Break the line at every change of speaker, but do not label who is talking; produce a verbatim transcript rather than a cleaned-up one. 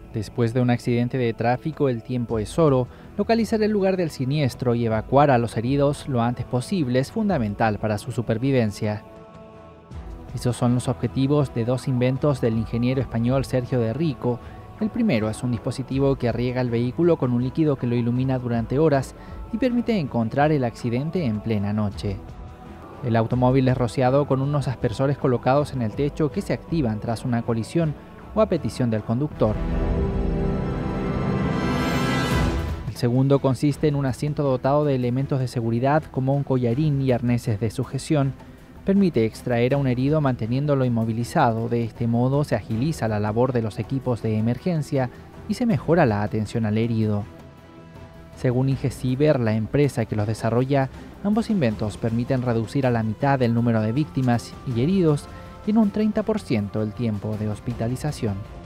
Después de un accidente de tráfico, el tiempo es oro. Localizar el lugar del siniestro y evacuar a los heridos lo antes posible es fundamental para su supervivencia. Esos son los objetivos de dos inventos del ingeniero español Sergio de Rico. El primero es un dispositivo que riega el vehículo con un líquido que lo ilumina durante horas y permite encontrar el accidente en plena noche. El automóvil es rociado con unos aspersores colocados en el techo que se activan tras una colisión o a petición del conductor. El segundo consiste en un asiento dotado de elementos de seguridad como un collarín y arneses de sujeción. Permite extraer a un herido manteniéndolo inmovilizado. De este modo se agiliza la labor de los equipos de emergencia y se mejora la atención al herido. Según Ingesiber, la empresa que los desarrolla, ambos inventos permiten reducir a la mitad el número de víctimas y heridos y en un treinta por ciento el tiempo de hospitalización.